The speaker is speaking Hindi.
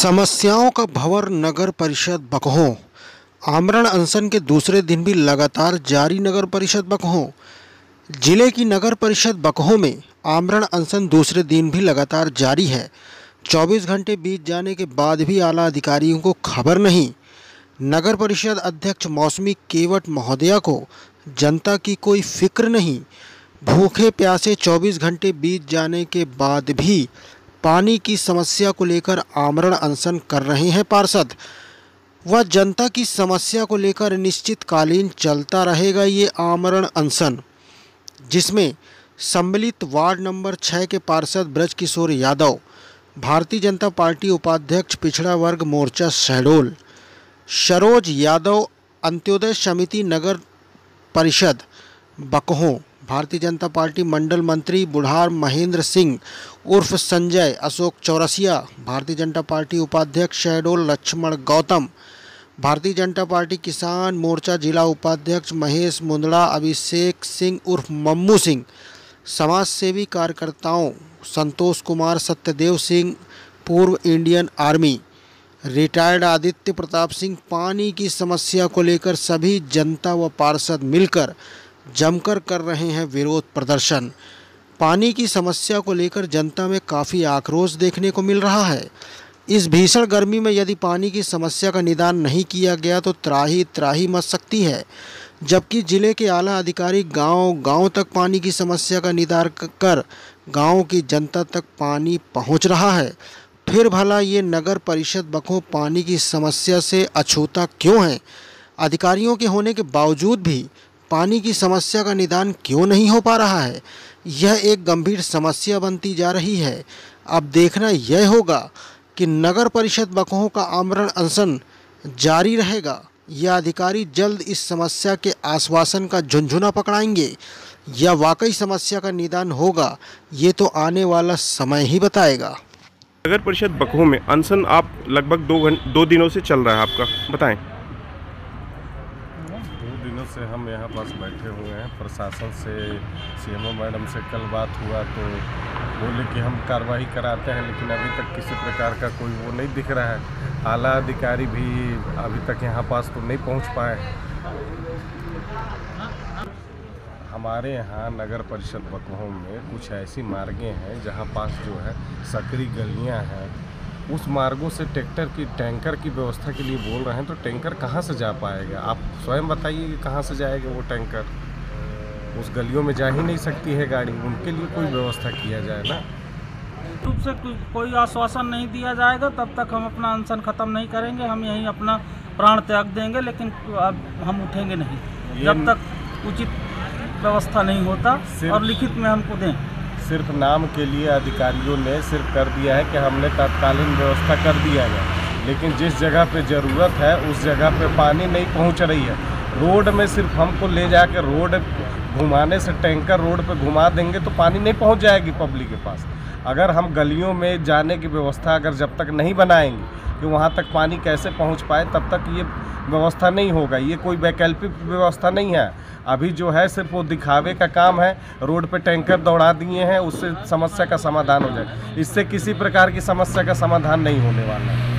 समस्याओं का भंवर नगर परिषद बकहों। आमरण अनशन के दूसरे दिन भी लगातार जारी नगर परिषद बकहों। जिले की नगर परिषद बकहों में आमरण अनशन दूसरे दिन भी लगातार जारी है। 24 घंटे बीत जाने के बाद भी आला अधिकारियों को खबर नहीं। नगर परिषद अध्यक्ष मौसमी केवट महोदया को जनता की कोई फिक्र नहीं। भूखे प्यासे 24 घंटे बीत जाने के बाद भी पानी की समस्या को लेकर आमरण अनशन कर रहे हैं पार्षद। वह जनता की समस्या को लेकर अनिश्चितकालीन चलता रहेगा ये आमरण अनशन, जिसमें सम्मिलित वार्ड नंबर 6 के पार्षद ब्रजकिशोर यादव, भारतीय जनता पार्टी उपाध्यक्ष पिछड़ा वर्ग मोर्चा शहडोल, सरोज यादव, अंत्योदय समिति नगर परिषद बकहों, भारतीय जनता पार्टी मंडल मंत्री बुढ़ार महेंद्र सिंह उर्फ संजय, अशोक चौरसिया, भारतीय जनता पार्टी उपाध्यक्ष शहडोल लक्ष्मण गौतम, भारतीय जनता पार्टी किसान मोर्चा जिला उपाध्यक्ष महेश मुंदड़ा, अभिषेक सिंह उर्फ मम्मू सिंह, समाज सेवी कार्यकर्ताओं संतोष कुमार, सत्यदेव सिंह, पूर्व Indian army, retired Aditya Pratap Singh. पानी की समस्या को लेकर सभी जनता व पार्षद मिलकर जमकर कर रहे हैं विरोध प्रदर्शन। पानी की समस्या को लेकर जनता में काफ़ी आक्रोश देखने को मिल रहा है। इस भीषण गर्मी में यदि पानी की समस्या का निदान नहीं किया गया तो त्राही त्राही मच सकती है, जबकि जिले के आला अधिकारी गांव-गांव तक पानी की समस्या का निदान कर गांव की जनता तक पानी पहुंच रहा है। फिर भला ये नगर परिषद बकहों पानी की समस्या से अछूता क्यों है? अधिकारियों के होने के बावजूद भी पानी की समस्या का निदान क्यों नहीं हो पा रहा है? यह एक गंभीर समस्या बनती जा रही है। अब देखना यह होगा कि नगर परिषद बकहों का आमरण अनशन जारी रहेगा या अधिकारी जल्द इस समस्या के आश्वासन का झुनझुना पकड़ाएंगे या वाकई समस्या का निदान होगा, ये तो आने वाला समय ही बताएगा। नगर परिषद बकहों में अनशन आप लगभग 2 दिनों से चल रहा है, आपका बताएं। 2 दिनों से हम यहाँ पास बैठे हुए हैं। प्रशासन से सीएमओ मैडम से कल बात हुआ तो बोले कि हम कार्रवाई कराते हैं, लेकिन अभी तक किसी प्रकार का कोई वो नहीं दिख रहा है। आला अधिकारी भी अभी तक यहाँ पास तो नहीं पहुँच पाए। हमारे यहाँ नगर परिषद बकहों में कुछ ऐसी मार्गें हैं जहाँ पास जो है सकरी गलियाँ हैं। उस मार्गों से टैंकर की व्यवस्था के लिए बोल रहे हैं, तो टैंकर कहाँ से जा पाएगा? आप स्वयं बताइए कि कहाँ से जाएगा वो टैंकर? उस गलियों में जा ही नहीं सकती है गाड़ी। उनके लिए कोई व्यवस्था किया जाए ना। रूप से कोई आश्वासन नहीं दिया जाएगा तब तक हम अपना अनशन ख़त्म नहीं करेंगे। हम यहीं अपना प्राण त्याग देंगे, लेकिन अब हम उठेंगे नहीं जब तक उचित व्यवस्था नहीं होता और लिखित में हमको दें। सिर्फ नाम के लिए अधिकारियों ने सिर्फ कर दिया है कि हमने तत्कालीन व्यवस्था कर दिया है, लेकिन जिस जगह पे ज़रूरत है उस जगह पे पानी नहीं पहुंच रही है। रोड में सिर्फ हमको ले जाके रोड घुमाने से टैंकर रोड पे घुमा देंगे तो पानी नहीं पहुंच जाएगी पब्लिक के पास। अगर हम गलियों में जाने की व्यवस्था अगर जब तक नहीं बनाएंगे कि वहाँ तक पानी कैसे पहुँच पाए, तब तक ये व्यवस्था नहीं होगा। ये कोई वैकल्पिक व्यवस्था नहीं है। अभी जो है सिर्फ वो दिखावे का काम है। रोड पे टैंकर दौड़ा दिए हैं, उससे समस्या का समाधान हो जाए। इससे किसी प्रकार की समस्या का समाधान नहीं होने वाला है।